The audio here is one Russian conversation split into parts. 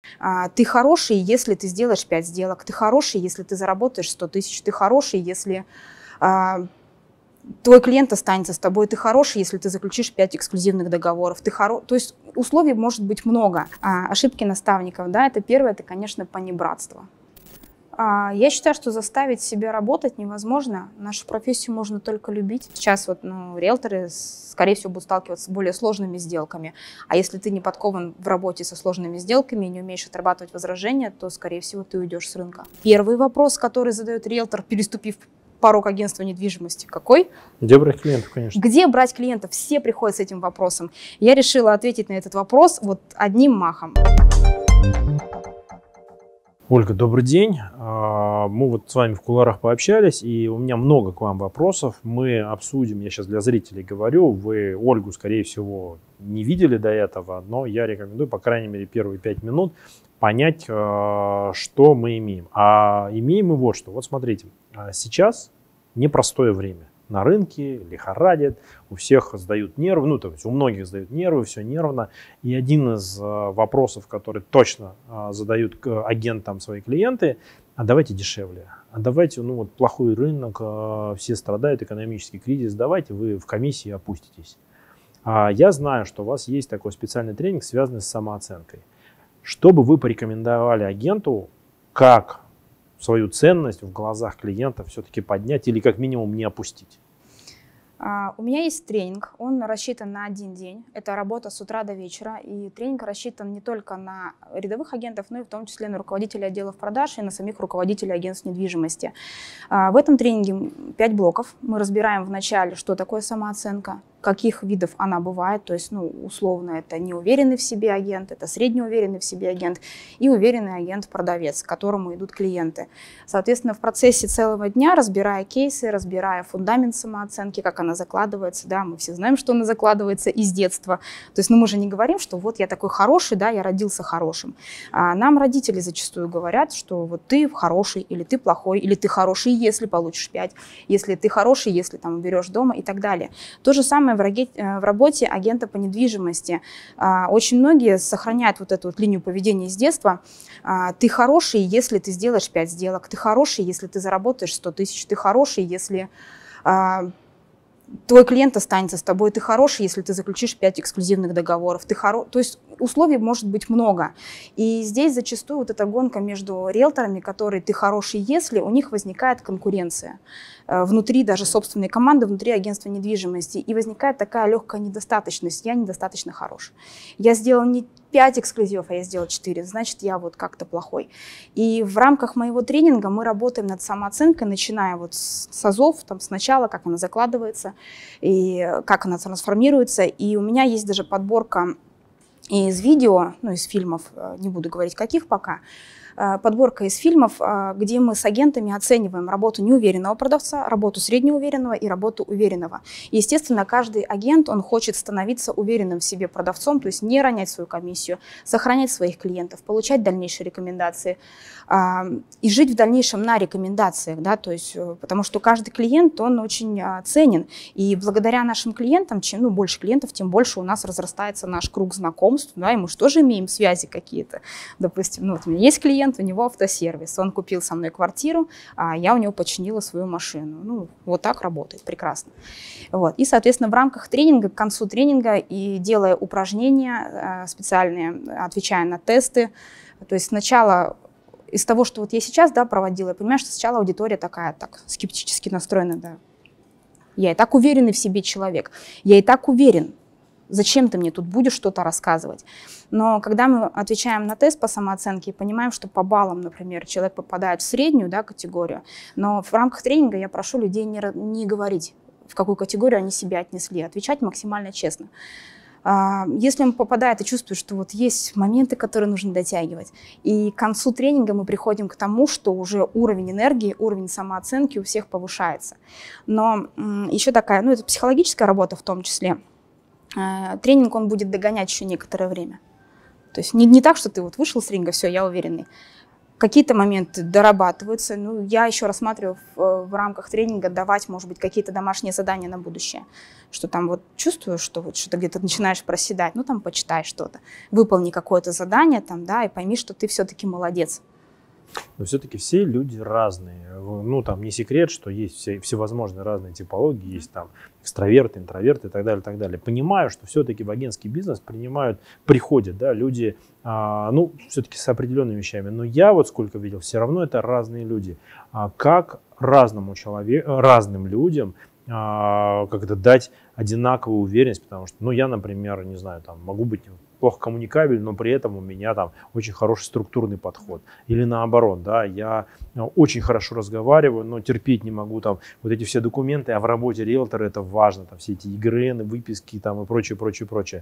Ты хороший, если ты сделаешь 5 сделок. Ты хороший, если ты заработаешь 100 тысяч. Ты хороший, если твой клиент останется с тобой. Ты хороший, если ты заключишь 5 эксклюзивных договоров. То есть условий может быть много. Ошибки наставников, да, это первое, это, конечно, понебратство. Я считаю, что заставить себя работать невозможно. Нашу профессию можно только любить. Сейчас риэлторы, скорее всего, будут сталкиваться с более сложными сделками. А если ты не подкован в работе со сложными сделками и не умеешь отрабатывать возражения, то, скорее всего, ты уйдешь с рынка. Первый вопрос, который задает риэлтор, переступив порог агентства недвижимости, какой? Где брать клиентов, конечно. Где брать клиентов? Все приходят с этим вопросом. Я решила ответить на этот вопрос вот одним махом. Ольга, добрый день. Мы вот с вами в кулуарах пообщались, и у меня много к вам вопросов. Мы обсудим, я сейчас для зрителей говорю, вы Ольгу, скорее всего, не видели до этого, но я рекомендую, по крайней мере, первые 5 минут понять, что мы имеем. А имеем мы вот что. Вот смотрите, сейчас непростое время. На рынке лихорадит, у всех сдают нервы, то есть у многих сдают нервы, все нервно. И один из вопросов, который точно задают агентам свои клиенты: а давайте дешевле, а давайте, плохой рынок, все страдают, экономический кризис, давайте вы в комиссии опуститесь. Я знаю, что у вас есть такой специальный тренинг, связанный с самооценкой. Что бы вы порекомендовали агенту, как свою ценность в глазах клиентов все-таки поднять или как минимум не опустить? У меня есть тренинг, он рассчитан на 1 день. Это работа с утра до вечера. И тренинг рассчитан не только на рядовых агентов, но и в том числе на руководителей отделов продаж и на самих руководителей агентств недвижимости. В этом тренинге 5 блоков. Мы разбираем вначале, что такое самооценка, каких видов она бывает. То есть, условно, это неуверенный в себе агент, это среднеуверенный в себе агент и уверенный агент-продавец, к которому идут клиенты. Соответственно, в процессе целого дня, разбирая кейсы, разбирая фундамент самооценки, как она закладывается, да, мы все знаем, что она закладывается из детства. То есть, мы же не говорим, что вот я такой хороший, да, я родился хорошим. Нам родители зачастую говорят, что вот ты хороший, или ты плохой, или ты хороший, если получишь 5, если ты хороший, если там уберешь дома и так далее. То же самое в работе агента по недвижимости. Очень многие сохраняют вот эту линию поведения с детства. Ты хороший, если ты сделаешь 5 сделок. Ты хороший, если ты заработаешь 100 тысяч. Ты хороший, если твой клиент останется с тобой. Ты хороший, если ты заключишь 5 эксклюзивных договоров. То есть условий может быть много. И здесь зачастую вот эта гонка между риэлторами, которые ты хороший, если у них возникает конкуренция внутри даже собственной команды, внутри агентства недвижимости. И возникает такая легкая недостаточность. Я недостаточно хорош. Я сделал не 5 эксклюзивов, а я сделал 4, значит, я вот как-то плохой. И в рамках моего тренинга мы работаем над самооценкой, начиная вот с азов, сначала, как она закладывается, и как она трансформируется. И у меня есть даже подборка из видео, из фильмов, не буду говорить каких пока, подборка из фильмов, где мы с агентами оцениваем работу неуверенного продавца, работу среднеуверенного и работу уверенного. И, естественно, каждый агент, он хочет становиться уверенным в себе продавцом, то есть не ронять свою комиссию, сохранять своих клиентов, получать дальнейшие рекомендации и жить в дальнейшем на рекомендациях, да, то есть, потому что каждый клиент, он очень ценен. И благодаря нашим клиентам, чем больше клиентов, тем больше у нас разрастается наш круг знакомств, да, и мы же тоже имеем связи какие-то. Допустим, вот у меня есть клиент, у него автосервис, он купил со мной квартиру, а я у него починила свою машину. Вот так работает, прекрасно. Вот. И, соответственно, в рамках тренинга, к концу тренинга и делая упражнения специальные, отвечая на тесты, то есть сначала из того, что вот я сейчас проводила, я понимаю, что сначала аудитория такая скептически настроена. Да. Я и так уверенный в себе человек, я и так уверен. Зачем ты мне тут будешь что-то рассказывать? Но когда мы отвечаем на тест по самооценке и понимаем, что по баллам, например, человек попадает в среднюю категорию, но в рамках тренинга я прошу людей не говорить, в какую категорию они себя отнесли, отвечать максимально честно. Если он попадает и чувствует, что вот есть моменты, которые нужно дотягивать, и к концу тренинга мы приходим к тому, что уже уровень энергии, уровень самооценки у всех повышается. Но еще такая, это психологическая работа в том числе, тренинг он будет догонять еще некоторое время. То есть не так, что ты вот вышел с ринга, все, я уверенный. Какие-то моменты дорабатываются. Ну, я еще рассматриваю в рамках тренинга давать, может быть, какие-то домашние задания на будущее. Что там вот чувствуешь, что вот что-то где-то начинаешь проседать, ну там почитай что-то, выполни какое-то задание там, да, и пойми, что ты все-таки молодец. Но все-таки все люди разные. Ну, там не секрет, что есть всевозможные разные типологии, есть там экстраверты, интроверты и так далее, и так далее. Понимаю, что все-таки в агентский бизнес приходят, да, люди, ну, все-таки с определенными вещами. Но я вот сколько видел, все равно это разные люди. Как разному человеку, разным людям как-то дать одинаковую уверенность, потому что, ну, я, например, не знаю, там, могу быть плохо коммуникабель, но при этом у меня там очень хороший структурный подход. Или наоборот, да, я очень хорошо разговариваю, но терпеть не могу там вот эти все документы, а в работе риэлтора это важно, там все эти ИГРН, выписки там и прочее, прочее, прочее.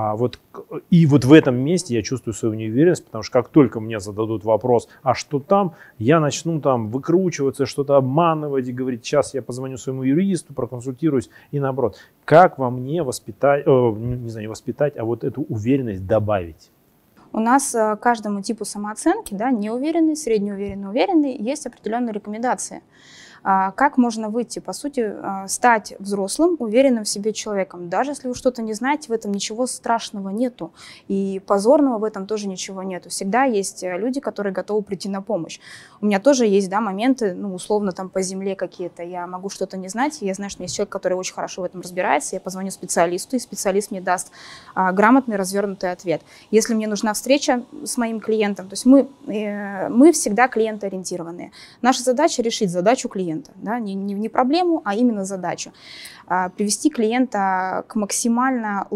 И вот в этом месте я чувствую свою неуверенность, потому что как только мне зададут вопрос, а что там, я начну там выкручиваться, что-то обманывать и говорить, сейчас я позвоню своему юристу, проконсультируюсь и наоборот. Как во мне воспитать, не знаю, не воспитать, а вот эту уверенность добавить? У нас каждому типу самооценки, да, неуверенный, среднеуверенный, уверенный, есть определенные рекомендации. Как можно выйти, по сути, стать взрослым, уверенным в себе человеком. Даже если вы что-то не знаете, в этом ничего страшного нету. И позорного в этом тоже ничего нету. Всегда есть люди, которые готовы прийти на помощь. У меня тоже есть, да, моменты, ну, условно, там по земле какие-то. Я могу что-то не знать, и я знаю, что есть человек, который очень хорошо в этом разбирается. Я позвоню специалисту, и специалист мне даст грамотный, развернутый ответ. Если мне нужна встреча с моим клиентом, то есть мы всегда клиентоориентированные. Наша задача решить задачу клиента. Да, не проблему, а именно задачу. Привести клиента к максимально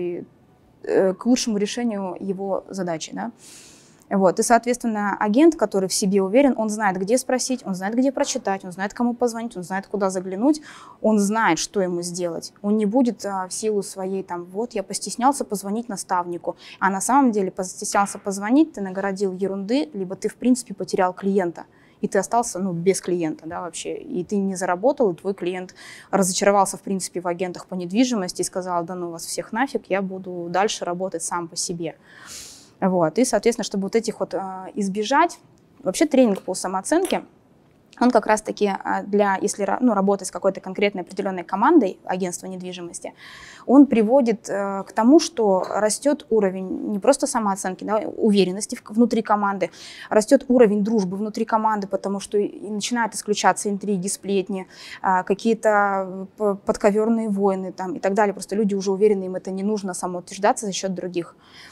к лучшему решению его задачи. Да? Вот. И, соответственно, агент, который в себе уверен, он знает, где спросить, он знает, где прочитать, он знает, кому позвонить, он знает, куда заглянуть, он знает, что ему сделать. Он не будет в силу своей, там, вот, я постеснялся позвонить наставнику, а на самом деле постеснялся позвонить, ты нагородил ерунды, либо ты, в принципе, потерял клиента. И ты остался, ну, без клиента, да, вообще. И ты не заработал, и твой клиент разочаровался, в принципе, в агентах по недвижимости и сказал, да ну вас всех нафиг, я буду дальше работать сам по себе. Вот. И, соответственно, чтобы вот этих вот избежать, вообще тренинг по самооценке, он как раз-таки если работать с какой-то конкретной определенной командой агентства недвижимости, он приводит к тому, что растет уровень не просто самооценки, да, уверенности внутри команды, растет уровень дружбы внутри команды, потому что начинают исключаться интриги, сплетни, какие-то подковерные войны там, и так далее. Просто люди уже уверены, им это не нужно самоутверждаться за счет других.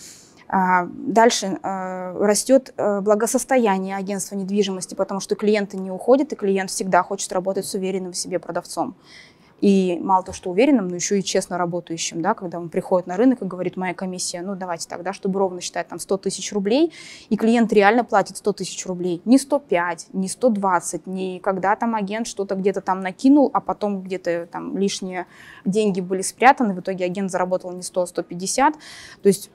Дальше растет благосостояние агентства недвижимости, потому что клиенты не уходят, и клиент всегда хочет работать с уверенным в себе продавцом. И мало того, что уверенным, но еще и честно работающим, да, когда он приходит на рынок и говорит, моя комиссия, ну давайте тогда, чтобы ровно считать там 100 тысяч рублей, и клиент реально платит 100 тысяч рублей, не 105, не 120, не когда там агент что-то где-то там накинул, а потом где-то там лишние деньги были спрятаны, в итоге агент заработал не 100, а 150, то есть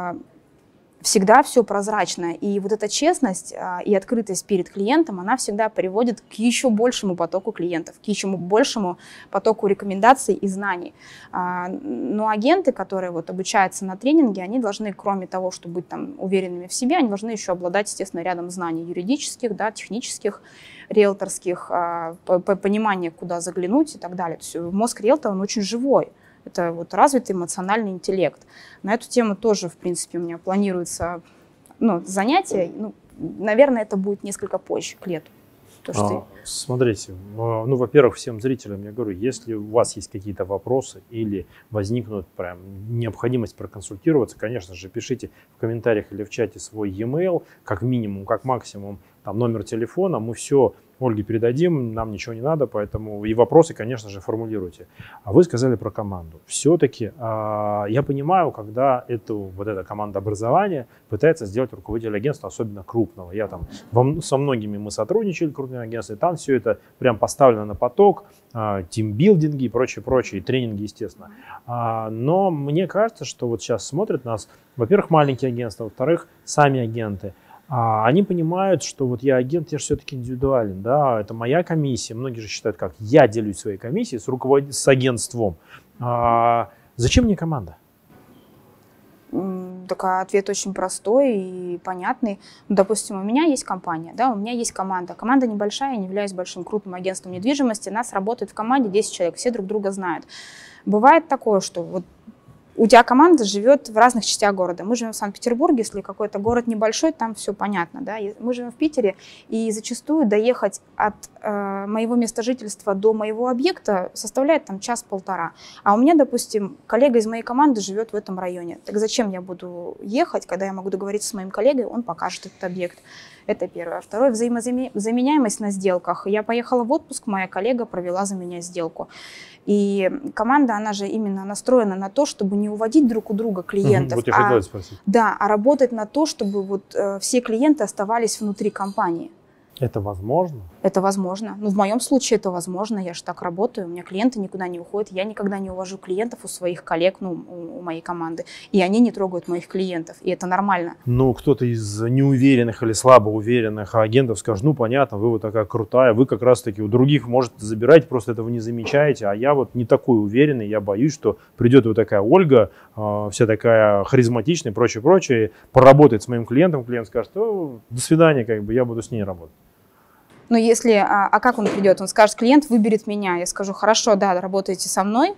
всегда все прозрачно. И вот эта честность и открытость перед клиентом, она всегда приводит к еще большему потоку клиентов, к еще большему потоку рекомендаций и знаний. Но агенты, которые вот обучаются на тренинге, они должны, кроме того, чтобы быть там уверенными в себе, они должны еще обладать, естественно, рядом знаний юридических, да, технических, риэлторских, понимание, куда заглянуть и так далее. То есть мозг риэлтора, он очень живой. Это вот развитый эмоциональный интеллект. На эту тему тоже, в принципе, у меня планируется занятие. Ну, наверное, это будет несколько позже, к лету. Смотрите, ну, во-первых, всем зрителям я говорю, если у вас есть какие-то вопросы или возникнут прям необходимость проконсультироваться, конечно же, пишите в комментариях или в чате свой e-mail, как минимум, как максимум, там, номер телефона, мы все Ольге передадим, нам ничего не надо, поэтому и вопросы, конечно же, формулируйте. А вы сказали про команду. Все-таки я понимаю, когда эта команда образования пытается сделать руководитель агентства, особенно крупного. Я там со многими мы сотрудничали, крупными агентствами, там все это прям поставлено на поток, тимбилдинги и прочее, и тренинги, естественно. Но мне кажется, что вот сейчас смотрят нас, во-первых, маленькие агентства, во-вторых, сами агенты. Они понимают, что вот я агент, я же все-таки индивидуален, да, это моя комиссия. Многие же считают, как я делюсь своей комиссией с агентством. Зачем мне команда? такой ответ очень простой и понятный. Ну, допустим, у меня есть компания, да, у меня есть команда. Команда небольшая, я не являюсь большим крупным агентством недвижимости. Нас работает в команде 10 человек, все друг друга знают. Бывает такое, что вот у тебя команда живет в разных частях города. Мы живем в Санкт-Петербурге, если какой-то город небольшой, там все понятно. Да? Мы живем в Питере, и зачастую доехать от моего места жительства до моего объекта составляет там час-полтора. А у меня, допустим, коллега из моей команды живет в этом районе. Так зачем я буду ехать, когда я могу договориться с моим коллегой, он покажет этот объект. Это первое. Второе, взаимозаменяемость на сделках. Я поехала в отпуск, моя коллега провела за меня сделку. И команда, она же именно настроена на то, чтобы не уводить друг у друга клиентов, вот я хотела спросить. Да, а работать на то, чтобы вот, все клиенты оставались внутри компании. Это возможно? Это возможно. Ну, в моем случае это возможно. Я же так работаю. У меня клиенты никуда не уходят. Я никогда не увожу клиентов у своих коллег, ну, у моей команды. И они не трогают моих клиентов. И это нормально. Ну, кто-то из неуверенных или слабо уверенных агентов скажет, ну, понятно, вы вот такая крутая, вы как раз-таки у других можете забирать, просто этого не замечаете. А я вот не такой уверенный, я боюсь, что придет вот такая Ольга, вся такая харизматичная и прочее, поработает с моим клиентом, клиент скажет, до свидания, как бы я буду с ней работать. Но если, как он придет? Он скажет, клиент выберет меня. Я скажу, хорошо, да, работаете со мной,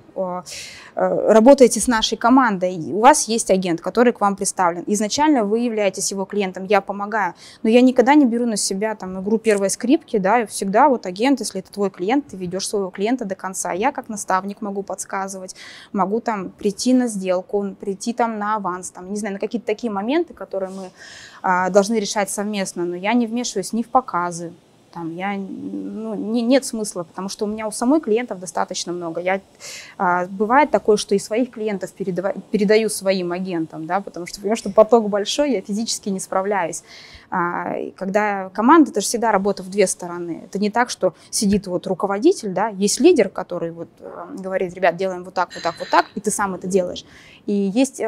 работаете с нашей командой, у вас есть агент, который к вам представлен. Изначально вы являетесь его клиентом, я помогаю, но я никогда не беру на себя там игру первой скрипки, да, и всегда вот агент, если это твой клиент, ты ведешь своего клиента до конца. Я как наставник могу подсказывать, могу там прийти на сделку, прийти там на аванс, там, не знаю, на какие-то такие моменты, которые мы должны решать совместно, но я не вмешиваюсь ни в показы. Там, нет смысла, потому что у меня у самой клиентов достаточно много. Бывает такое, что и своих клиентов передаю своим агентам, да, потому что понимаю, что поток большой, я физически не справляюсь. Когда команда, это же всегда работа в две стороны. Это не так, что сидит вот руководитель, да, есть лидер, который вот говорит, ребят, делаем вот так, и ты сам это делаешь. И есть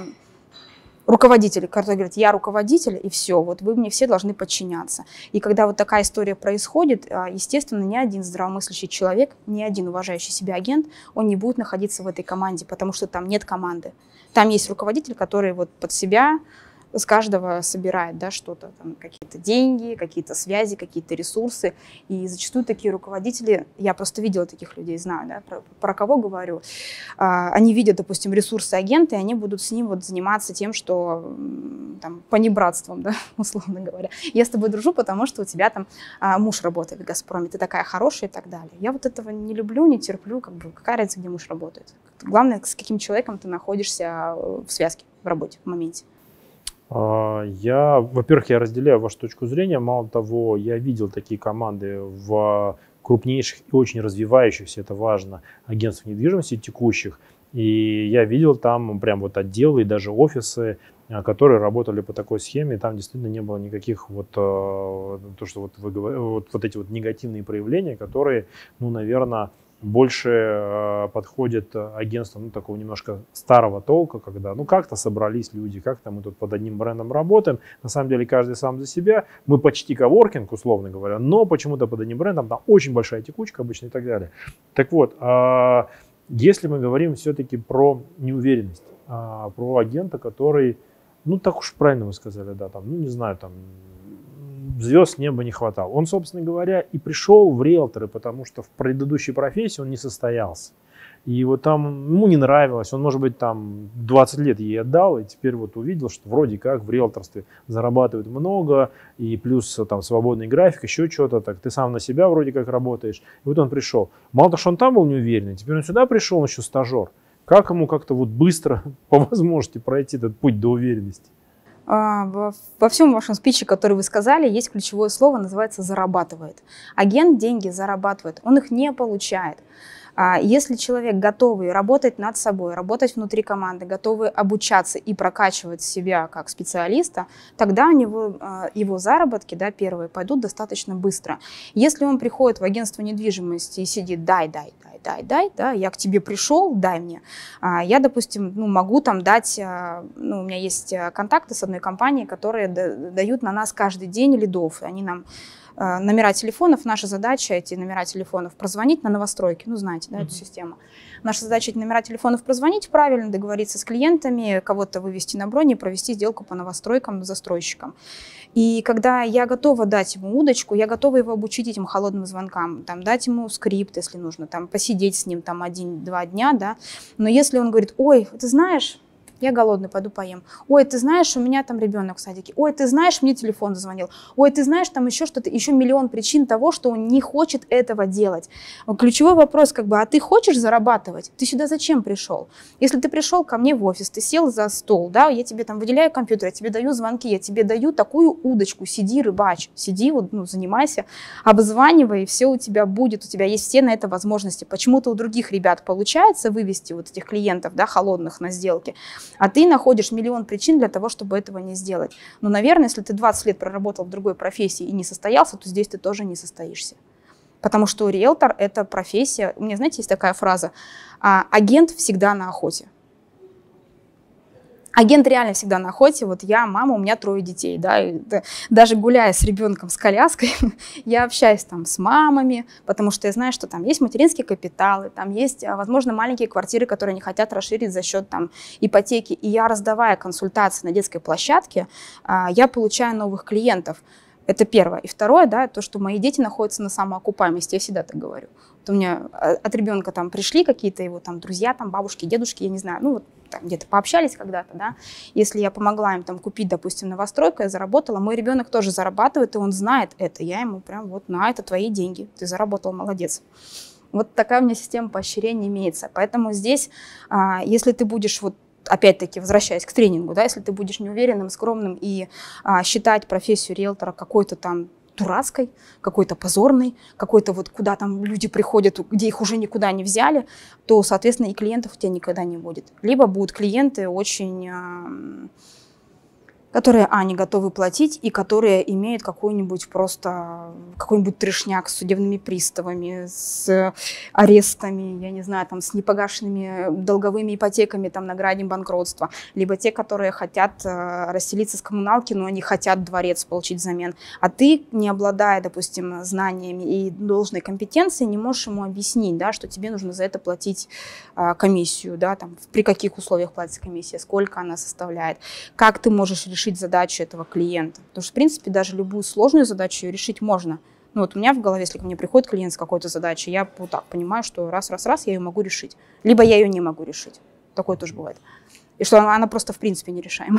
руководители, которые говорят, я руководитель, и все, вот вы мне все должны подчиняться. И когда вот такая история происходит, естественно, ни один здравомыслящий человек, ни один уважающий себя агент, он не будет находиться в этой команде, потому что там нет команды. Там есть руководитель, который вот под себя с каждого собирает, да, что-то, там, какие-то деньги, какие-то связи, какие-то ресурсы. И зачастую такие руководители, я просто видела таких людей, знаю, да, про кого говорю, они видят, допустим, ресурсы агента, и они будут с ним вот заниматься тем, что там, понебратством, да, условно говоря. Я с тобой дружу, потому что у тебя там муж работает в «Газпроме», ты такая хорошая и так далее. Я вот этого не люблю, не терплю, как бы, какая разница, где муж работает. Главное, с каким человеком ты находишься в связке, в работе, в моменте. Во-первых, я разделяю вашу точку зрения. Мало того, я видел такие команды в крупнейших и очень развивающихся, это важно, агентствах недвижимости текущих. И я видел там прям вот отделы и даже офисы, которые работали по такой схеме. И там действительно не было никаких вот, то, что вот вы говорите, вот эти вот негативные проявления, которые, ну, наверное, больше подходит агентствам, ну, такого немножко старого толка, когда, ну, как-то собрались люди, как-то мы тут под одним брендом работаем, на самом деле каждый сам за себя, мы почти коворкинг, условно говоря, но почему-то под одним брендом, там очень большая текучка обычно и так далее. Так вот, если мы говорим все-таки про неуверенность, про агента, который, ну, так уж правильно вы сказали, да, там, ну, не знаю, там, звезд с неба не хватало. Он, собственно говоря, и пришел в риэлторы, потому что в предыдущей профессии он не состоялся. И вот там ему не нравилось, он, может быть, там 20 лет ей отдал, и теперь вот увидел, что вроде как в риэлторстве зарабатывают много, и плюс там свободный график, еще что-то, так ты сам на себя вроде как работаешь. И вот он пришел. Мало того, что он там был неуверенный, теперь он сюда пришел, он еще стажер. Как ему как-то вот быстро, по возможности, пройти этот путь до уверенности? Во всем вашем спиче, который вы сказали, есть ключевое слово, называется «зарабатывает». Агент деньги зарабатывает, он их не получает. Если человек готовый работать над собой, работать внутри команды, готовый обучаться и прокачивать себя как специалиста, тогда у него его заработки, да, первые, пойдут достаточно быстро. Если он приходит в агентство недвижимости и сидит «дай», да, я к тебе пришел, дай мне. Я, допустим, ну, могу там дать, ну, у меня есть контакты с одной компанией, которые дают на нас каждый день лидов. Они нам номера телефонов. Наша задача эти номера телефонов прозвонить на новостройки. Ну, знаете, да, эту систему. Наша задача эти номера телефонов прозвонить правильно, договориться с клиентами, кого-то вывести на бронь и провести сделку по новостройкам с застройщиком. И когда я готова дать ему удочку, я готова его обучить этим холодным звонкам, там, дать ему скрипт, если нужно, там, посидеть с ним там 1-2 дня, да. Но если он говорит: ой, ты знаешь, я голодный, пойду поем. Ой, ты знаешь, у меня там ребенок в садике. Ой, ты знаешь, мне телефон зазвонил. Ой, ты знаешь, там еще что-то, еще миллион причин того, что он не хочет этого делать. Ключевой вопрос, как бы, а ты хочешь зарабатывать? Ты сюда зачем пришел? Если ты пришел ко мне в офис, ты сел за стол, да, я тебе там выделяю компьютер, я тебе даю звонки, я тебе даю такую удочку, сиди, рыбачь, сиди, вот, ну, занимайся, обзванивай, и все у тебя будет, у тебя есть все на это возможности. Почему-то у других ребят получается вывести вот этих клиентов, да, холодных на сделки, а ты находишь миллион причин для того, чтобы этого не сделать. Ну, наверное, если ты 20 лет проработал в другой профессии и не состоялся, то здесь ты тоже не состоишься. Потому что риэлтор – это профессия. У меня, знаете, есть такая фраза: агент всегда на охоте. Агент реально всегда на охоте. Вот я мама, у меня 3 детей, да, и даже гуляя с ребенком с коляской, я общаюсь там с мамами, потому что я знаю, что там есть материнские капиталы, там есть, возможно, маленькие квартиры, которые не хотят расширить за счет там ипотеки. И я, раздавая консультации на детской площадке, я получаю новых клиентов. Это первое. И второе, да, то, что мои дети находятся на самоокупаемости. Я всегда так говорю. Вот у меня от ребенка там пришли какие-то его там друзья, там бабушки, дедушки, я не знаю, ну вот там где-то пообщались когда-то, да. Если я помогла им там купить, допустим, новостройку, я заработала, мой ребенок тоже зарабатывает, и он знает это. Я ему прям вот: на, это твои деньги, ты заработал, молодец. Вот такая у меня система поощрения имеется. Поэтому здесь, если ты будешь вот, опять-таки, возвращаясь к тренингу, да, если ты будешь неуверенным, скромным и считать профессию риэлтора какой-то там дурацкой, какой-то позорной, какой-то вот куда там люди приходят, где их уже никуда не взяли, то, соответственно, и клиентов у тебя никогда не будет. Либо будут клиенты очень... которые, не готовы платить, и которые имеют какой-нибудь трешняк с судебными приставами, с арестами, я не знаю, там, с непогашенными долговыми ипотеками там, на грани банкротства, либо те, которые хотят расселиться с коммуналки, но они хотят дворец получить взамен. А ты, не обладая, допустим, знаниями и должной компетенцией, не можешь ему объяснить, да, что тебе нужно за это платить комиссию, да, там, при каких условиях платится комиссия, сколько она составляет, как ты можешь решить задачу этого клиента. Потому что, в принципе, даже любую сложную задачу решить можно. Ну вот у меня в голове, если ко мне приходит клиент с какой-то задачей, я вот так понимаю, что раз, я ее могу решить. Либо я ее не могу решить. Такое тоже бывает. И что она просто, в принципе, нерешаема.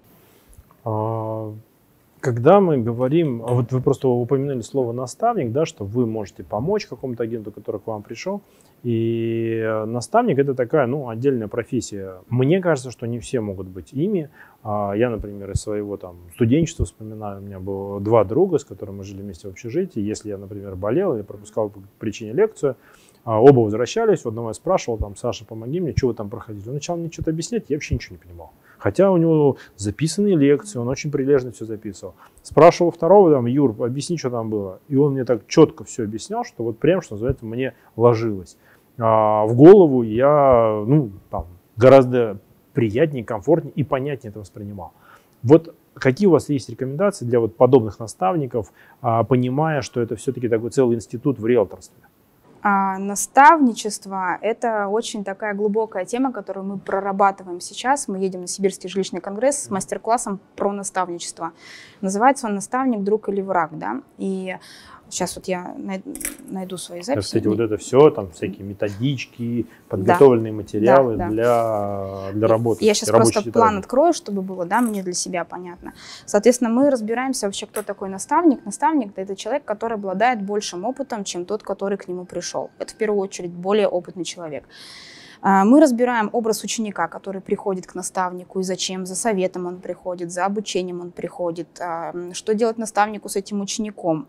Когда мы говорим, вот вы просто упомянули слово наставник, да, что вы можете помочь какому-то агенту, который к вам пришел, и наставник — это такая, ну, отдельная профессия. Мне кажется, что не все могут быть ими. Я, например, из своего там студенчества вспоминаю, у меня было 2 друга, с которыми мы жили вместе в общежитии. Если я, например, болел или пропускал по причине лекцию, оба возвращались, у одного я спрашивал, там: Саша, помоги мне, что вы там проходили? Он начал мне что-то объяснять, я вообще ничего не понимал. Хотя у него записанные лекции, он очень прилежно все записывал. Спрашивал второго, там: Юр, объясни, что там было. И он мне так четко все объяснял, что вот прям, что называется, мне ложилось. В голову я, ну, там, гораздо приятнее, комфортнее и понятнее это воспринимал. Вот какие у вас есть рекомендации для вот подобных наставников, понимая, что это все-таки такой целый институт в риэлторстве? Наставничество – это очень такая глубокая тема, которую мы прорабатываем сейчас. Мы едем на Сибирский жилищный конгресс с мастер-классом про наставничество. Называется он «Наставник, друг или враг». Да? И сейчас вот я найду свои записи. Кстати, вот это все, там всякие методички, подготовленные материалы для работы. Я сейчас просто план открою, чтобы было, да, мне для себя понятно. Соответственно, мы разбираемся вообще, кто такой наставник. Наставник – это человек, который обладает большим опытом, чем тот, который к нему пришел. Это в первую очередь более опытный человек. Мы разбираем образ ученика, который приходит к наставнику, и зачем, за советом он приходит, за обучением он приходит, что делать наставнику с этим учеником.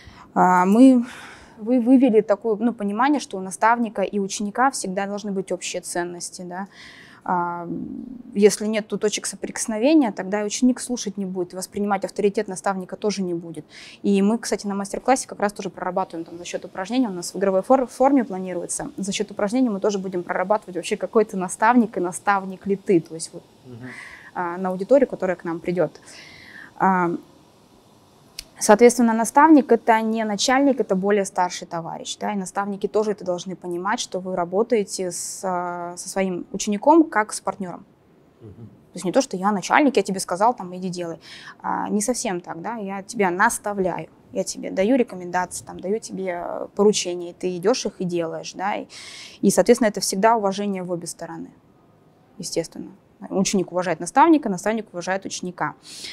Мы вывели такое понимание, что у наставника и ученика всегда должны быть общие ценности. Да? Если нет точек соприкосновения, тогда и ученик слушать не будет, и воспринимать авторитет наставника тоже не будет. И мы, кстати, на мастер-классе как раз тоже прорабатываем там, за счет упражнений, у нас в игровой форме планируется, за счет упражнений мы тоже будем прорабатывать вообще какой ты наставник и наставник ли ты, то есть вот, на аудиторию, которая к нам придет. Соответственно, наставник – это не начальник, это более старший товарищ. Да? И наставники тоже это должны понимать, что вы работаете со своим учеником как с партнером. То есть не то, что я начальник, я тебе сказал, там, иди делай. Не совсем так, да, я тебя наставляю, я тебе даю рекомендации, там, даю тебе поручения, и ты идешь их и делаешь, да, и, соответственно, это всегда уважение в обе стороны, естественно. Ученик уважает наставника, наставник уважает ученика.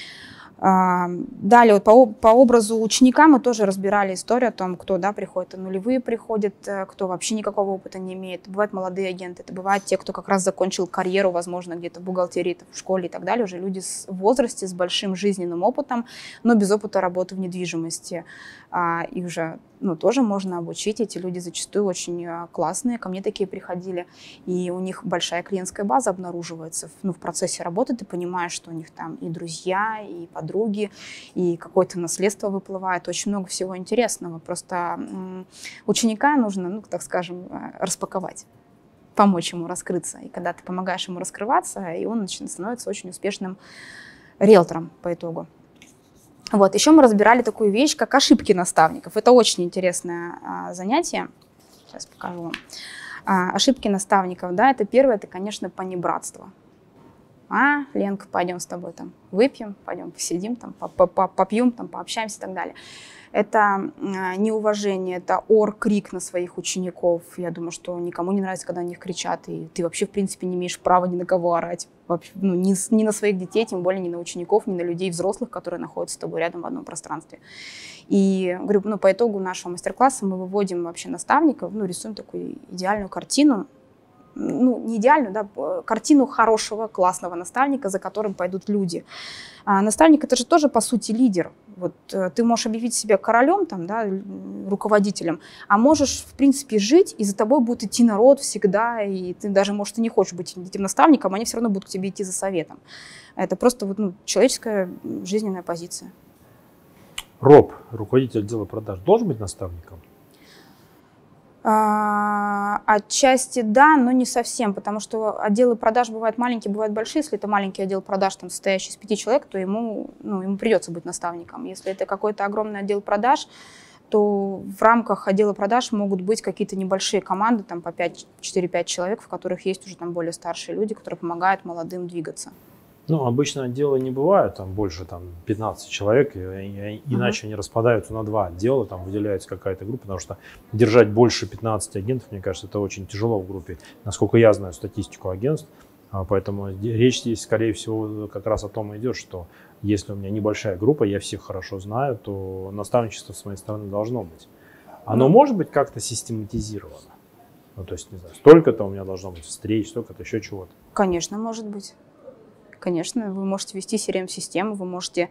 Далее, вот по образу ученика мы тоже разбирали историю о том, кто, да, приходит, нулевые приходят, кто вообще никакого опыта не имеет. Бывают молодые агенты, это бывают те, кто как раз закончил карьеру, возможно, где-то в бухгалтерии, в школе и так далее, уже люди в возрасте, с большим жизненным опытом, но без опыта работы в недвижимости. Их уже, ну, тоже можно обучить, эти люди зачастую очень классные, ко мне такие приходили, и у них большая клиентская база обнаруживается, ну, в процессе работы, ты понимаешь, что у них там и друзья, и подруги, и какое-то наследство выплывает, очень много всего интересного, просто ученика нужно, ну, так скажем, распаковать, помочь ему раскрыться, и когда ты помогаешь ему раскрываться, и он становится очень успешным риэлтором по итогу. Вот, еще мы разбирали такую вещь, как ошибки наставников. Это очень интересное занятие. Сейчас покажу вам. Ошибки наставников, да, это первое, это, конечно, понебратство. Ленка, пойдем с тобой там выпьем, пойдем посидим, там, попьем, там, пообщаемся и так далее. Это неуважение, это ор-крик на своих учеников. Я думаю, что никому не нравится, когда на них кричат, и ты вообще, в принципе, не имеешь права ни на кого орать. Вообще, ну, ни на своих детей, тем более ни на учеников, ни на людей взрослых, которые находятся с тобой рядом в одном пространстве. И, говорю, ну, по итогу нашего мастер-класса мы выводим вообще наставников, ну, рисуем такую идеальную картину, ну, не идеальную, да, картину хорошего, классного наставника, за которым пойдут люди. Наставник – это же тоже, по сути, лидер. Вот ты можешь объявить себя королем, там, да, руководителем, а можешь, в принципе, жить, и за тобой будет идти народ всегда, и ты даже, может, и не хочешь быть этим наставником, они все равно будут к тебе идти за советом. Это просто вот, ну, человеческая жизненная позиция. Роб, руководитель отдела продаж, должен быть наставником? Отчасти да, но не совсем, потому что отделы продаж бывают маленькие, бывают большие. Если это маленький отдел продаж, там, состоящий из 5 человек, то ему придется быть наставником. Если это какой-то огромный отдел продаж, то в рамках отдела продаж могут быть какие-то небольшие команды, там, по 4-5 человек, в которых есть уже там более старшие люди, которые помогают молодым двигаться. Ну, обычно отделы не бывают, там больше там, 15 человек, иначе они распадаются на два отдела, там выделяется какая-то группа, потому что держать больше 15 агентов, мне кажется, это очень тяжело в группе, насколько я знаю статистику агентств, поэтому речь здесь, скорее всего, как раз о том и идет, что если у меня небольшая группа, я всех хорошо знаю, то наставничество с моей стороны должно быть. Оно может быть как-то систематизировано? Ну, то есть, не знаю, столько-то у меня должно быть встреч, столько-то еще чего-то. Конечно, может быть. Конечно, вы можете вести CRM-систему, вы можете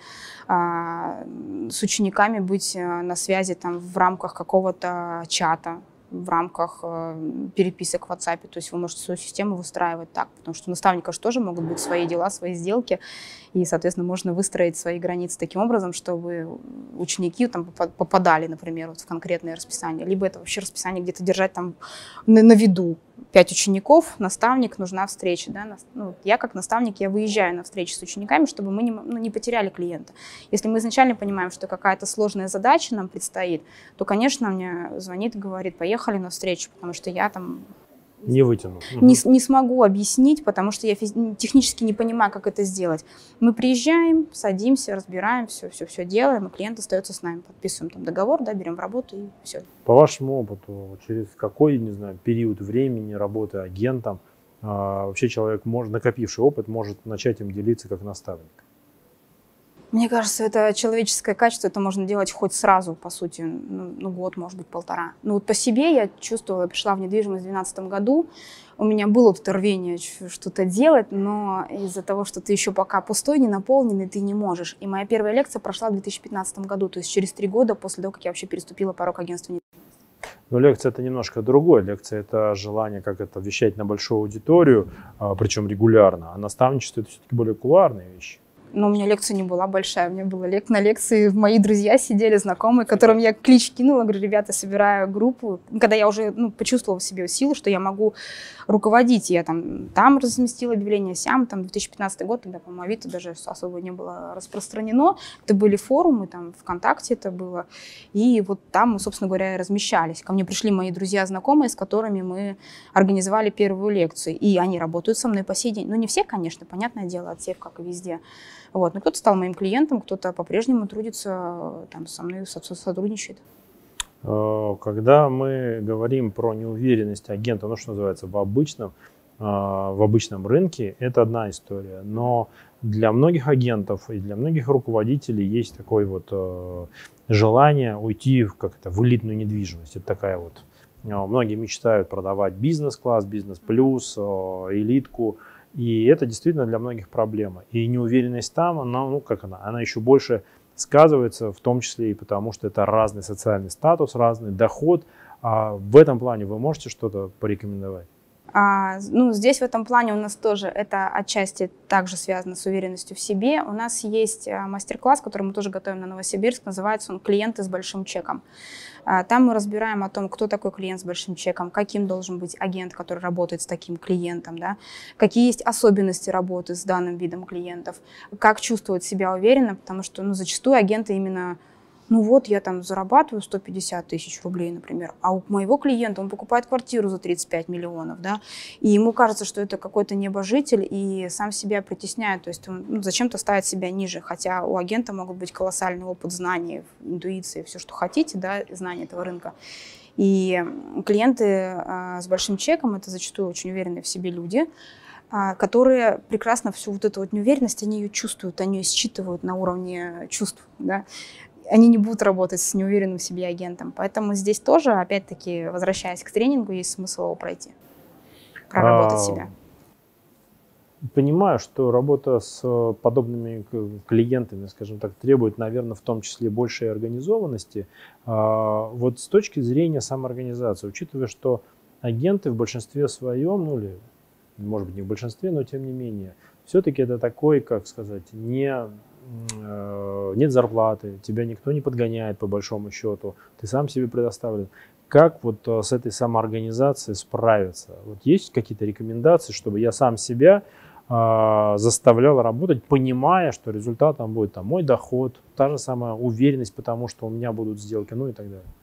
с учениками быть на связи там, в рамках какого-то чата, в рамках переписок в WhatsApp. То есть вы можете свою систему выстраивать так, потому что у наставников тоже могут быть свои дела, свои сделки. И, соответственно, можно выстроить свои границы таким образом, чтобы ученики там попадали, например, вот в конкретное расписание. Либо это вообще расписание где-то держать там на виду. 5 учеников, наставник, нужна встреча. Да? Ну, я как наставник, я выезжаю на встречи с учениками, чтобы мы не потеряли клиента. Если мы изначально понимаем, что какая-то сложная задача нам предстоит, то, конечно, мне звонит и говорит, поехали на встречу, потому что я там не вытяну. Не смогу объяснить, потому что я технически не понимаю, как это сделать. Мы приезжаем, садимся, разбираем, все делаем, и клиент остается с нами. Подписываем там договор, да, берем работу и все. По вашему опыту, через какой, не знаю, период времени работы агентом вообще человек, накопивший опыт, может начать им делиться как наставник? Мне кажется, это человеческое качество, это можно делать хоть сразу, по сути, ну год, может быть, полтора. Ну вот по себе я чувствовала, я пришла в недвижимость в 2012 году, у меня было вот это рвение что-то делать, но из-за того, что ты еще пока пустой, не наполненный, ты не можешь. И моя первая лекция прошла в 2015 году, то есть через 3 года после того, как я вообще переступила порог агентства недвижимости. Но лекция это немножко другое. Лекция это желание как это вещать на большую аудиторию, причем регулярно. А наставничество это все-таки более кулуарные вещи. Но у меня лекция не была большая, у меня была на лекции мои друзья сидели, знакомые, которым я клич кинула, говорю, ребята, собираю группу. Когда я уже почувствовала в себе силу, что я могу руководить, я там разместила объявление, сям, 2015 год, тогда, по-моему, Авито даже особо не было распространено. Это были форумы, ВКонтакте это было, и вот там мы, собственно говоря, размещались. Ко мне пришли мои друзья, знакомые, с которыми мы организовали первую лекцию, и они работают со мной по сей день. Ну, не все, конечно, понятное дело, от всех, как и везде. Вот. Но кто-то стал моим клиентом, кто-то по-прежнему трудится, со мной сотрудничает. Когда мы говорим про неуверенность агента, что называется, в обычном рынке, это одна история. Но для многих агентов и для многих руководителей есть такое желание уйти в элитную недвижимость. Это такая многие мечтают продавать бизнес-класс, бизнес-плюс, элитку. И это действительно для многих проблема. И неуверенность там, она еще больше сказывается, в том числе и потому, что это разный социальный статус, разный доход. В этом плане вы можете что-то порекомендовать? Здесь в этом плане у нас тоже это отчасти также связано с уверенностью в себе. У нас есть мастер-класс, который мы тоже готовим на Новосибирск, называется он «Клиенты с большим чеком». Там мы разбираем о том, кто такой клиент с большим чеком, каким должен быть агент, который работает с таким клиентом, да? Какие есть особенности работы с данным видом клиентов, как чувствовать себя уверенно, потому что зачастую агенты именно... я зарабатываю 150 тысяч рублей, например, а у моего клиента он покупает квартиру за 35 миллионов, да, и ему кажется, что это какой-то небожитель и сам себя притесняет, то есть он зачем-то ставит себя ниже, хотя у агента могут быть колоссальный опыт знаний, интуиции, все, что хотите, да, знания этого рынка. И клиенты с большим чеком – это зачастую очень уверенные в себе люди, которые прекрасно всю эту неуверенность, они ее чувствуют, они ее считывают на уровне чувств, да. Они не будут работать с неуверенным в себе агентом. Поэтому здесь тоже, опять-таки, возвращаясь к тренингу, есть смысл его пройти, проработать себя. Понимаю, что работа с подобными клиентами, скажем так, требует, наверное, в том числе большей организованности. С точки зрения самоорганизации, учитывая, что агенты в большинстве своем, или, может быть, не в большинстве, но тем не менее, все-таки это такой, нет зарплаты, тебя никто не подгоняет по большому счету, ты сам себе предоставлен. Как с этой самоорганизацией справиться? Есть какие-то рекомендации, чтобы я сам себя заставлял работать, понимая, что результатом будет мой доход, та же самая уверенность, потому что у меня будут сделки, и так далее?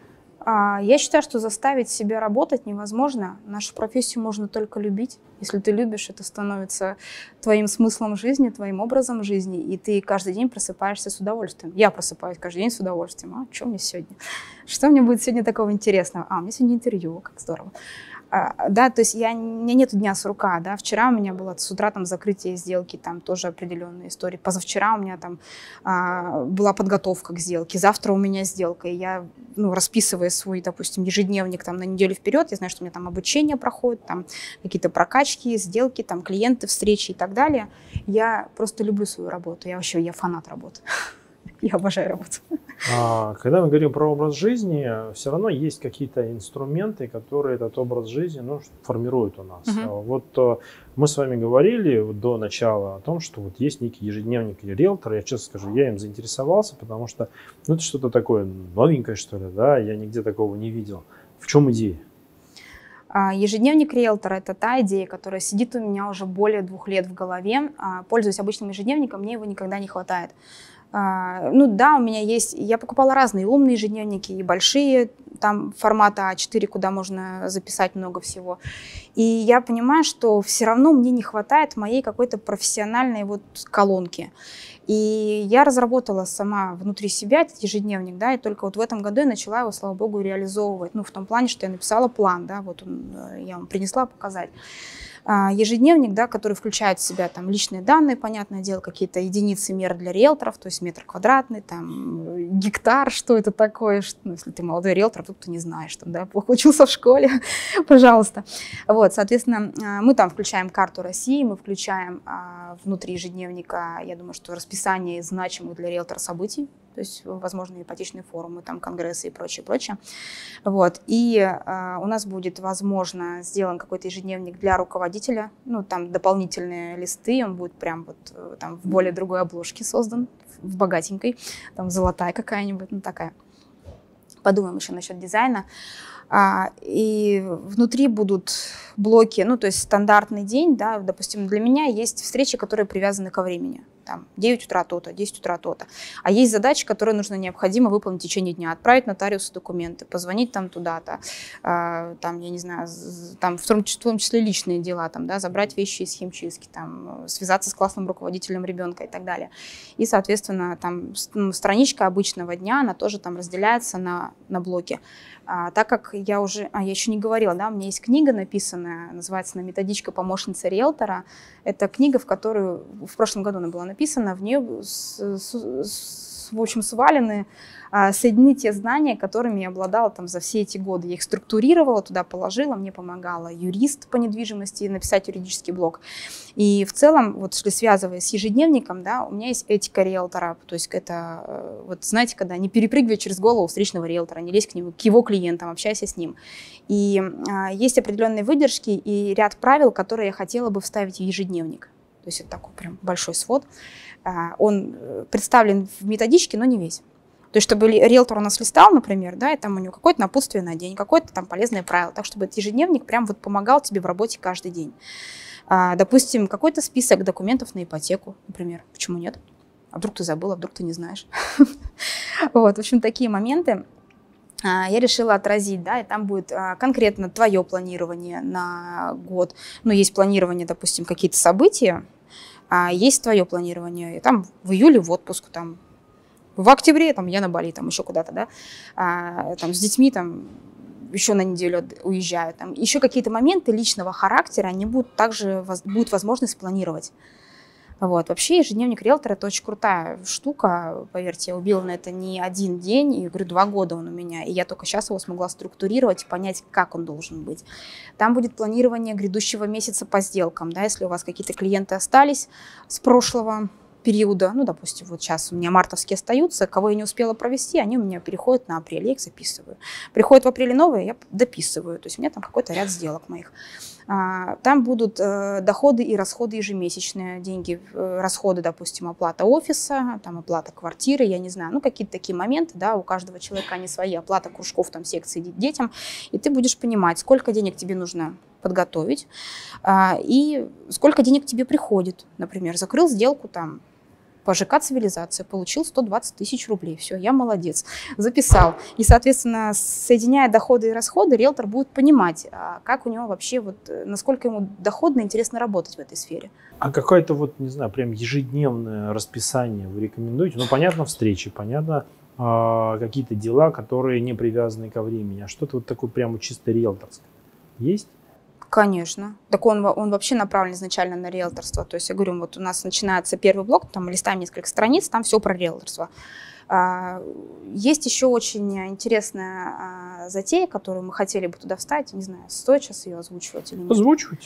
Я считаю, что заставить себя работать невозможно. Нашу профессию можно только любить. Если ты любишь, это становится твоим смыслом жизни, твоим образом жизни, и ты каждый день просыпаешься с удовольствием. Я просыпаюсь каждый день с удовольствием. Что мне сегодня? Что мне будет сегодня такого интересного? У меня сегодня интервью, как здорово. Да, то есть у меня нет дня сурка, да, вчера у меня было с утра закрытие сделки, тоже определенные истории, позавчера у меня была подготовка к сделке, завтра у меня сделка, и я, расписывая свой, допустим, ежедневник на неделю вперед, я знаю, что у меня обучение проходит, какие-то прокачки, сделки, клиенты, встречи и так далее, я просто люблю свою работу, я фанат работы. Я обожаю работу. Когда мы говорим про образ жизни, все равно есть какие-то инструменты, которые этот образ жизни формируют у нас. Мы с вами говорили до начала о том, что есть некий ежедневник риэлтора. Я честно скажу, я им заинтересовался, потому что это что-то такое новенькое, что ли, да, я нигде такого не видел. В чем идея? Ежедневник риэлтора – это та идея, которая сидит у меня уже более 2 лет в голове. Пользуясь обычным ежедневником, мне его никогда не хватает. У меня есть, я покупала разные умные ежедневники и большие, формата А4, куда можно записать много всего. И я понимаю, что все равно мне не хватает моей какой-то профессиональной колонки. И я разработала сама внутри себя этот ежедневник, да, и только в этом году я начала его, слава богу, реализовывать. В том плане, что я написала план, да, я вам принесла показать. Ежедневник, да, который включает в себя личные данные, понятное дело, какие-то единицы мер для риэлторов, то есть метр квадратный, гектар, что это такое, если ты молодой риэлтор, тут ты не знаешь, плохо учился в школе, пожалуйста. Соответственно, мы включаем карту России, мы включаем внутри ежедневника, я думаю, что расписание значимых для риэлтора событий, то есть, возможно, ипотечные форумы, там, конгрессы и прочее, прочее. Вот. И у нас будет, возможно, сделан какой-то ежедневник для руководителя, ну, там дополнительные листы, он будет прям вот там в более другой обложке создан, в богатенькой, там золотая какая-нибудь, ну, такая. Подумаем еще насчет дизайна. И внутри будут блоки, ну, то есть стандартный день, да, допустим, для меня есть встречи, которые привязаны ко времени. Там 9 утра то-то, 10 утра то-то. А есть задачи, которые необходимо выполнить в течение дня. Отправить нотариусу документы, позвонить там туда-то, там, я не знаю, там, в том числе личные дела, там, да, забрать вещи из химчистки, там, связаться с классным руководителем ребенка и так далее. И, соответственно, там, страничка обычного дня, она тоже там разделяется на блоки. Так как я еще не говорила, да, у меня есть книга написанная, называется «На методичка помощницы риэлтора». Это книга, в которую в прошлом году она была написана, в нее, в общем, свалены, соединены те знания, которыми я обладала там за все эти годы. Я их структурировала, туда положила, мне помогала юрист по недвижимости написать юридический блог. И в целом, вот если связывая с ежедневником, да, у меня есть этика риэлтора, то есть это, вот знаете, когда не перепрыгивать через голову встречного риэлтора, не лезть к нему, к его клиентам, общайся с ним. И есть определенные выдержки и ряд правил, которые я хотела бы вставить в ежедневник. То есть это такой прям большой свод. Он представлен в методичке, но не весь. То есть, чтобы риэлтор у нас листал, например, да, и там у него какое-то напутствие на день, какое-то там полезное правило, так, чтобы этот ежедневник прям вот помогал тебе в работе каждый день. Допустим, какой-то список документов на ипотеку, например. Почему нет? А вдруг ты забыл, а вдруг ты не знаешь? Вот, в общем, такие моменты я решила отразить, да, и там будет конкретно твое планирование на год. Ну, есть планирование, допустим, какие-то события, а есть твое планирование. И там в июле в отпуск, там, в октябре там, я на Бали, там еще куда-то, да, там, с детьми там, еще на неделю уезжаю. Там, еще какие-то моменты личного характера, они будут также, будет возможность спланировать. Вот. Вообще ежедневник риэлтора – это очень крутая штука, поверьте, я убила на это не один день, и, говорю, 2 года он у меня, и я только сейчас его смогла структурировать и понять, как он должен быть. Там будет планирование грядущего месяца по сделкам, да, если у вас какие-то клиенты остались с прошлого периода, ну, допустим, вот сейчас у меня мартовские остаются, кого я не успела провести, они у меня переходят на апрель, я их записываю. Приходят в апреле новые, я дописываю, то есть у меня там какой-то ряд сделок моих. Там будут доходы и расходы ежемесячные, деньги, расходы, допустим, оплата офиса, там оплата квартиры, я не знаю, ну, какие-то такие моменты, да, у каждого человека они свои, оплата кружков, там, секций детям, и ты будешь понимать, сколько денег тебе нужно подготовить и сколько денег тебе приходит, например, закрыл сделку там, по ЖК «Цивилизация», получил 120 тысяч рублей. Все, я молодец. Записал. И, соответственно, соединяя доходы и расходы, риэлтор будет понимать, как у него вообще, вот, насколько ему доходно и интересно работать в этой сфере. А какое-то, вот, не знаю, прям ежедневное расписание вы рекомендуете? Ну, понятно, встречи, понятно, какие-то дела, которые не привязаны ко времени. А что-то вот такое прямо чисто риэлторское есть? Конечно. Так он вообще направлен изначально на риэлторство. То есть, я говорю, вот у нас начинается первый блок, там мы листаем несколько страниц, там все про риэлторство. Есть еще очень интересная затея, которую мы хотели бы туда вставить. Не знаю, стоит сейчас ее озвучивать или нет. Озвучивать.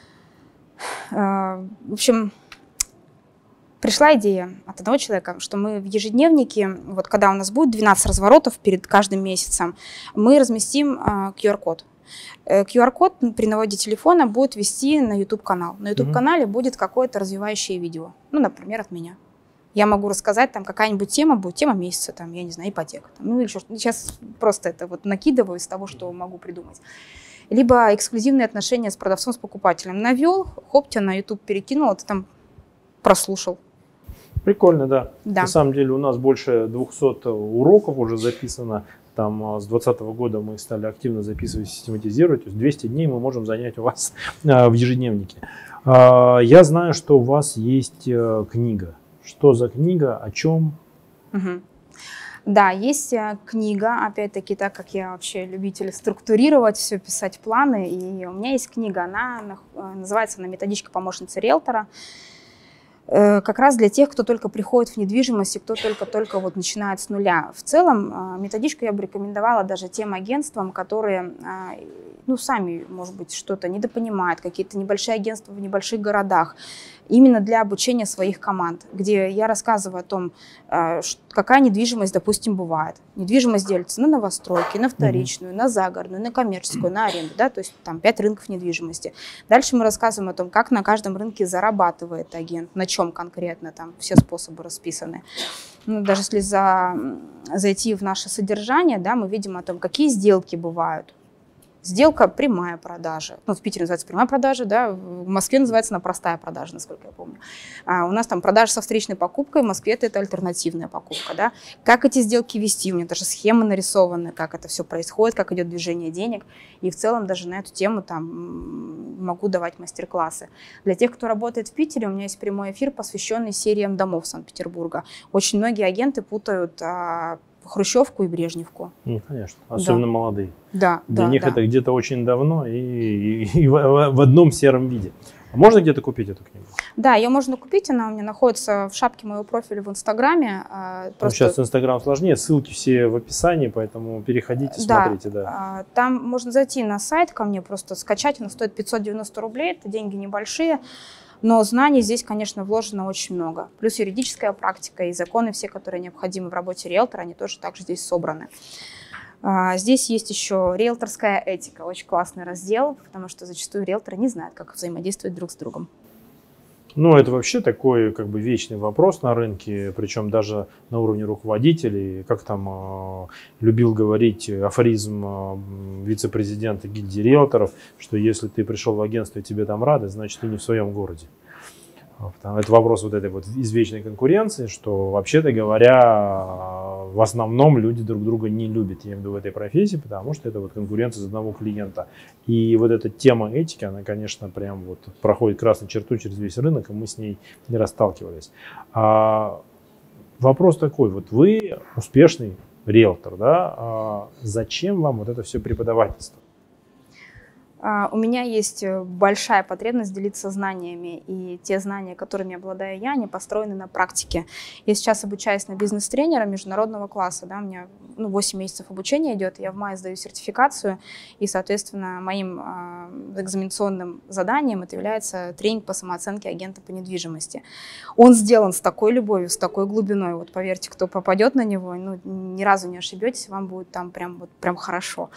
В общем, пришла идея от одного человека, что мы в ежедневнике, вот когда у нас будет 12 разворотов перед каждым месяцем, мы разместим QR-код. QR-код при наводе телефона будет вести на YouTube-канал. На YouTube-канале будет какое-то развивающее видео. Ну, например, от меня. Я могу рассказать, там какая-нибудь тема будет, тема месяца, там, я не знаю, ипотека. Там, ну, или что. Сейчас просто это вот накидываю из того, что могу придумать. Либо эксклюзивные отношения с продавцом, с покупателем. Навел, хоп, тебя на YouTube перекинул, ты там прослушал. Прикольно, да. Да. На самом деле у нас больше 200 уроков уже записано. Там с 2020 года мы стали активно записывать, систематизировать. То есть 200 дней мы можем занять у вас в ежедневнике. Я знаю, что у вас есть книга. Что за книга, о чем? Угу. Да, есть книга, опять-таки, так как я вообще любитель структурировать, все писать планы. И у меня есть книга, она называется «На методичка помощницы риэлтора». Как раз для тех, кто только приходит в недвижимость и кто только-только вот начинает с нуля. В целом методичку я бы рекомендовала даже тем агентствам, которые ну, сами, может быть, что-то недопонимают, какие-то небольшие агентства в небольших городах, именно для обучения своих команд, где я рассказываю о том, какая недвижимость, допустим, бывает. Недвижимость делится на новостройки, на вторичную, на загородную, на коммерческую, на аренду, да, то есть там 5 рынков недвижимости. Дальше мы рассказываем о том, как на каждом рынке зарабатывает агент, на чем конкретно, там все способы расписаны. Ну, даже если зайти в наше содержание, да, мы видим о том, какие сделки бывают. Сделка прямая продажа. Ну, в Питере называется прямая продажа, да, в Москве называется она простая продажа, насколько я помню. У нас там продажа со встречной покупкой, в Москве это альтернативная покупка, да. Как эти сделки вести? У меня даже схемы нарисованы, как это все происходит, как идет движение денег. И в целом даже на эту тему там могу давать мастер-классы. Для тех, кто работает в Питере, у меня есть прямой эфир, посвященный сериям домов Санкт-Петербурга. Очень многие агенты путают Хрущевку и Брежневку. Ну, конечно, особенно молодые. Да, Для них это где-то очень давно и в одном сером виде. А можно где-то купить эту книгу? Да, ее можно купить, она у меня находится в шапке моего профиля в Инстаграме. Сейчас Инстаграм сложнее, ссылки все в описании, поэтому переходите, смотрите. Да. Там можно зайти на сайт ко мне, просто скачать, она стоит 590 рублей, это деньги небольшие. Но знаний здесь, конечно, вложено очень много. Плюс юридическая практика и законы все, которые необходимы в работе риэлтора, они тоже также здесь собраны. Здесь есть еще риэлторская этика, очень классный раздел, потому что зачастую риэлторы не знают, как взаимодействовать друг с другом. Ну, это вообще такой как бы вечный вопрос на рынке, причем даже на уровне руководителей. Как там любил говорить афоризм вице-президента гильдии риэлторов, что если ты пришел в агентство и тебе там рады, значит ты не в своем городе. Это вопрос вот этой вот извечной конкуренции, что вообще-то говоря, в основном люди друг друга не любят, я имею в виду в этой профессии, потому что это вот конкуренция за одного клиента. И вот эта тема этики, она, конечно, прям вот проходит красную черту через весь рынок, и мы с ней не расталкивались. Вопрос такой, вот вы успешный риэлтор, да, зачем вам вот это все преподавательство? У меня есть большая потребность делиться знаниями, и те знания, которыми обладаю я, они построены на практике. Я сейчас обучаюсь на бизнес-тренера международного класса, да, у меня 8 месяцев обучения идет, я в мае сдаю сертификацию, и, соответственно, моим экзаменационным заданием это является тренинг по самооценке агента по недвижимости. Он сделан с такой любовью, с такой глубиной, вот поверьте, кто попадет на него, ни разу не ошибетесь, вам будет там прям хорошо.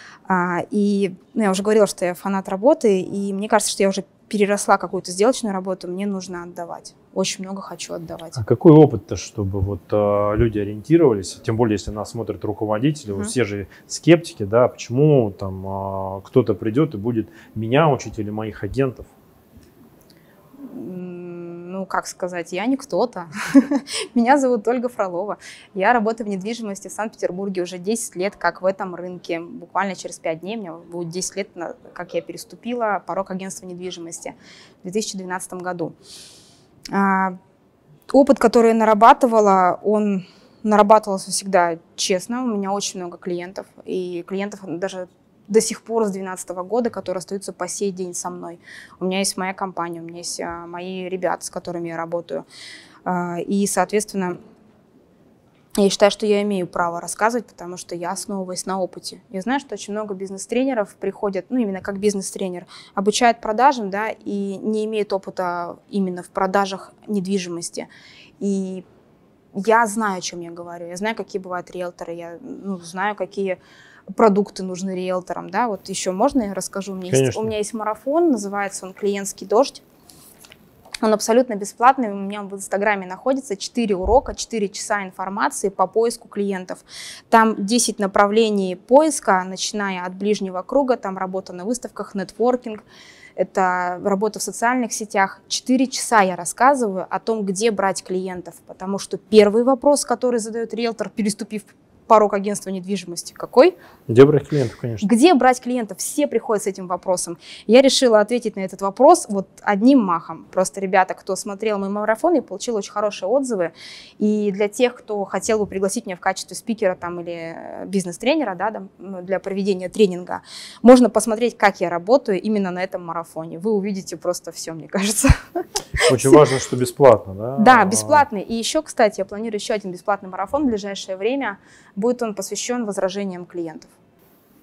И я уже говорила, что я фанат работы, и мне кажется, что я уже переросла какую-то сделочную работу, мне нужно отдавать. Очень много хочу отдавать. А какой опыт-то, чтобы вот люди ориентировались, тем более, если нас смотрят руководители, вот все же скептики, да, почему там кто-то придет и будет меня учить или моих агентов? Ну, как сказать, я не кто-то. Меня зовут Ольга Фролова. Я работаю в недвижимости в Санкт-Петербурге уже 10 лет, как в этом рынке. Буквально через 5 дней, мне будет 10 лет, как я переступила порог агентства недвижимости в 2012 году. Опыт, который я нарабатывала, он нарабатывался всегда честно. У меня очень много клиентов, и клиентов даже до сих пор с 2012 года, которые остаются по сей день со мной. У меня есть моя компания, у меня есть мои ребята, с которыми я работаю. И, соответственно, я считаю, что я имею право рассказывать, потому что я основываюсь на опыте. Я знаю, что очень много бизнес-тренеров приходят, именно как бизнес-тренер, обучают продажам, да, и не имеют опыта именно в продажах недвижимости. И я знаю, о чем я говорю. Я знаю, какие бывают риэлторы, я знаю, какие продукты нужны риэлторам, да, вот еще можно я расскажу? У меня есть марафон, называется он «Клиентский дождь». Он абсолютно бесплатный, у меня в Инстаграме находится 4 урока, 4 часа информации по поиску клиентов. Там 10 направлений поиска, начиная от ближнего круга, там работа на выставках, нетворкинг, это работа в социальных сетях. 4 часа я рассказываю о том, где брать клиентов, потому что первый вопрос, который задает риэлтор, переступив порог агентства недвижимости, какой? Где брать клиентов, конечно. Где брать клиентов? Все приходят с этим вопросом. Я решила ответить на этот вопрос вот одним махом. Просто, ребята, кто смотрел мой марафон, я получила очень хорошие отзывы. И для тех, кто хотел бы пригласить меня в качестве спикера там, или бизнес-тренера, да, для проведения тренинга, можно посмотреть, как я работаю именно на этом марафоне. Вы увидите просто все, мне кажется. Очень важно, что бесплатно, да? Да, бесплатный. И еще, кстати, я планирую еще один бесплатный марафон в ближайшее время. Будет он посвящен возражениям клиентов.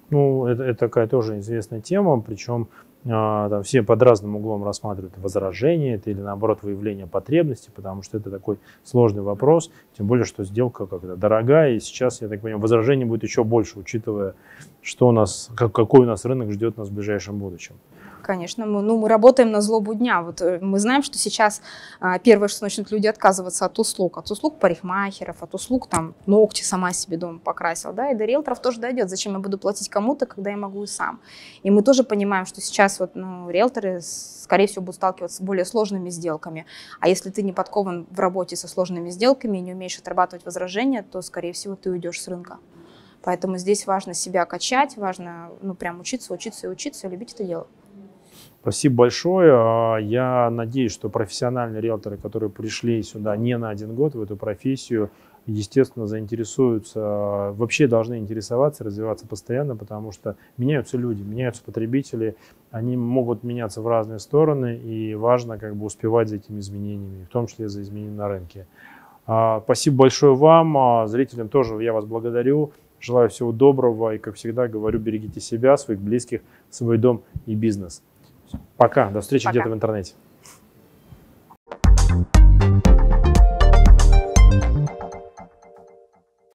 Ну, это такая тоже известная тема, причем там все под разным углом рассматривают возражение это или наоборот выявление потребности, потому что это такой сложный вопрос, тем более, что сделка как-то дорогая, и сейчас, я так понимаю, возражений будет еще больше, учитывая, что у нас, какой у нас рынок ждет нас в ближайшем будущем. Конечно, мы работаем на злобу дня. Вот мы знаем, что сейчас первое, что начнут люди отказываться от услуг парикмахеров, от услуг там ногти сама себе дома покрасила, да, и до риэлторов тоже дойдет. Зачем я буду платить кому-то, когда я могу и сам? И мы тоже понимаем, что сейчас вот, риэлторы, скорее всего, будут сталкиваться с более сложными сделками. А если ты не подкован в работе со сложными сделками и не умеешь отрабатывать возражения, то, скорее всего, ты уйдешь с рынка. Поэтому здесь важно себя качать, важно прям учиться и любить это дело. Спасибо большое. Я надеюсь, что профессиональные риэлторы, которые пришли сюда не на 1 год в эту профессию, естественно, заинтересуются, вообще должны интересоваться, развиваться постоянно, потому что меняются люди, меняются потребители, они могут меняться в разные стороны, и важно как бы успевать за этими изменениями, в том числе за изменениями на рынке. Спасибо большое вам, зрителям тоже я вас благодарю. Желаю всего доброго и, как всегда, говорю, берегите себя, своих близких, свой дом и бизнес. Пока, до встречи где-то в интернете.